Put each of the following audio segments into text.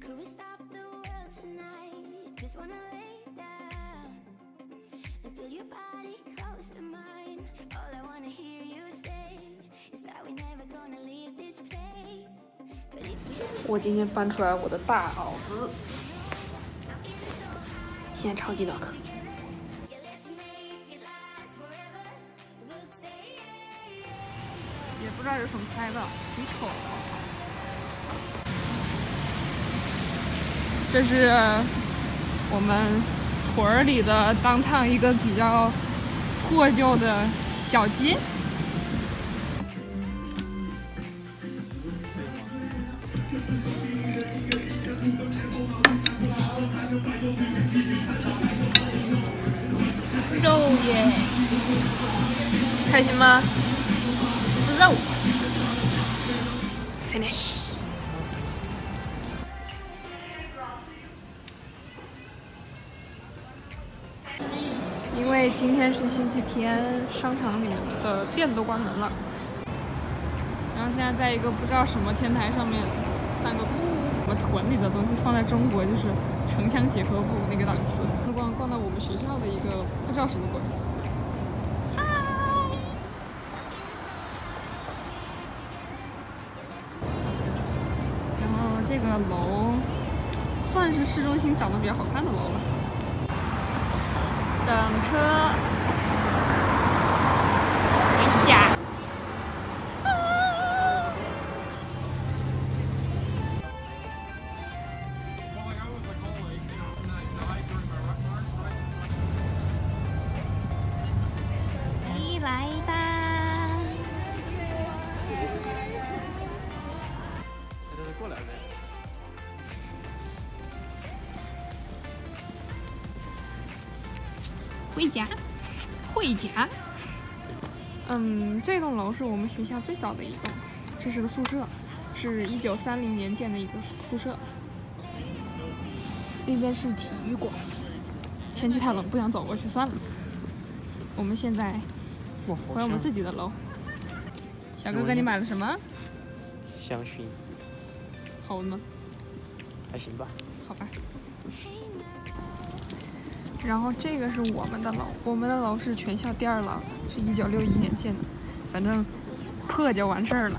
我今天搬出来我的大袄子，现在超级暖和。也不知道有什么拍的，挺丑的。这是我们屯儿里的downtown一个比较破旧的小街。肉耶，开心吗？吃肉 ，finish。因为今天是星期天，商场里面的店都关门了。然后现在在一个不知道什么天台上面散个步。我屯里的东西放在中国就是城乡结合部那个档次。逛到我们学校的一个不知道什么鬼。嗨。然后这个楼算是市中心长得比较好看的楼了。等车回家。来吧。过来呗。回家，回家。这栋楼是我们学校最早的一栋，这是个宿舍，是1930年建的一个宿舍。那边是体育馆，天气太冷，不想走过去，算了。我们现在回我们自己的楼。小哥哥，你买了什么？ 香薰。 好闻吗？ 还行吧。 好吧。然后这个是我们的楼，我们的楼是全校第2老，是1961年建的，反正破就完事儿了。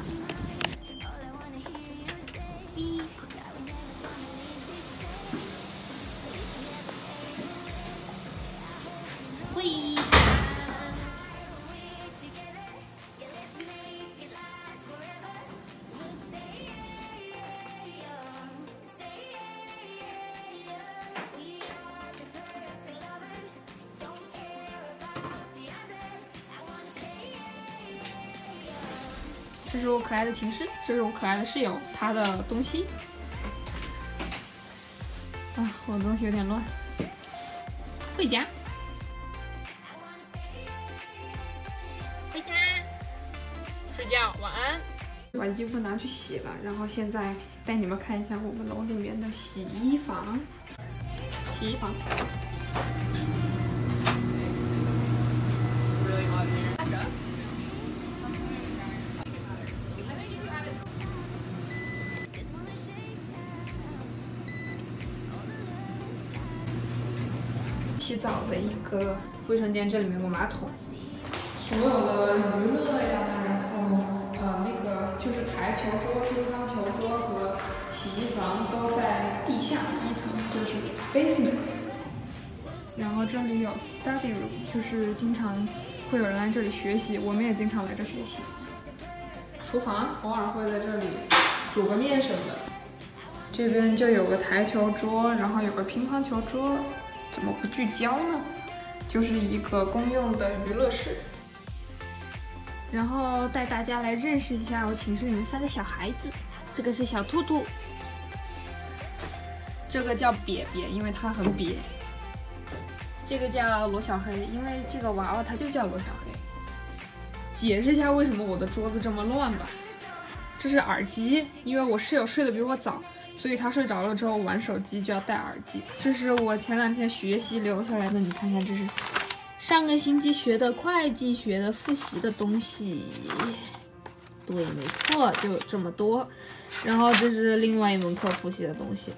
这是我可爱的琴师，这是我可爱的室友，他的东西。啊，我的东西有点乱。回家。回家。睡觉，晚安。把衣服拿去洗了，然后现在带你们看一下我们楼里面的洗衣房。洗衣房。洗澡的一个卫生间，这里面有个马桶，所有的娱乐呀，然后那个就是台球桌、乒乓球桌和洗衣房都在地下1层，就是 basement。然后这里有 study room， 就是经常会有人来这里学习，我们也经常来这学习。厨房偶尔会在这里煮个面什么的。这边就有个台球桌，然后有个乒乓球桌。怎么不聚焦呢？就是一个公用的娱乐室。然后带大家来认识一下我寝室里面3个小孩子。这个是小兔兔，这个叫瘪瘪，因为它很瘪。这个叫罗小黑，因为这个娃娃它就叫罗小黑。解释一下为什么我的桌子这么乱吧。这是耳机，因为我室友睡得比我早。所以他睡着了之后玩手机就要戴耳机。这是我前2天学习留下来的，你看看，这是上个星期学的会计学的复习的东西。 对，没错，就这么多。然后这是另外一门课复习的东西。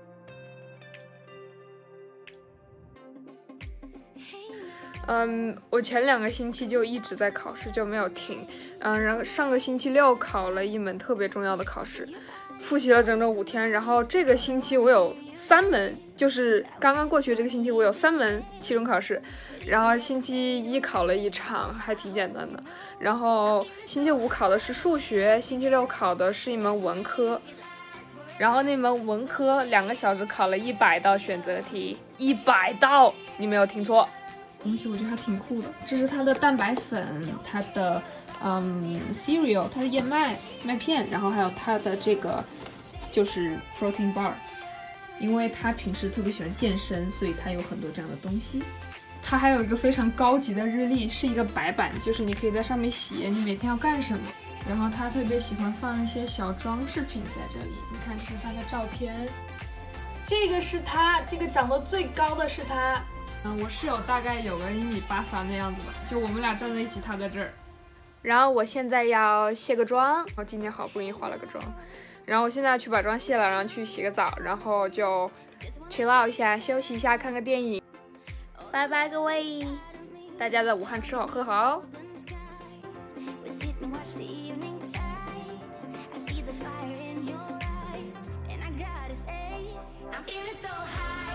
我前2个星期就一直在考试，就没有停。然后上个星期六考了一门特别重要的考试，复习了整整5天。然后这个星期我有3门，就是刚刚过去这个星期我有3门期中考试。然后星期1考了1场，还挺简单的。然后星期5考的是数学，星期6考的是一门文科。然后那门文科2个小时考了100道选择题，100道，你没有听错。 东西我觉得还挺酷的，这是它的蛋白粉，它的cereal， 它的燕麦麦片，然后还有它的这个就是 protein bar， 因为他平时特别喜欢健身，所以他有很多这样的东西。它还有一个非常高级的日历，是一个白板，就是你可以在上面写你每天要干什么。然后他特别喜欢放一些小装饰品在这里，你看这是他的照片，这个是他，这个长得最高的是他。我室友大概有个1.83米的样子吧，就我们俩站在一起，他在这儿。 然后我现在要卸个妆，我今天好不容易化了个妆，然后我现在要去把妆卸了，然后去洗个澡，然后就 chill out 一下，休息一下，看个电影。拜拜各位，大家在武汉吃好喝好。I'm feeling so high.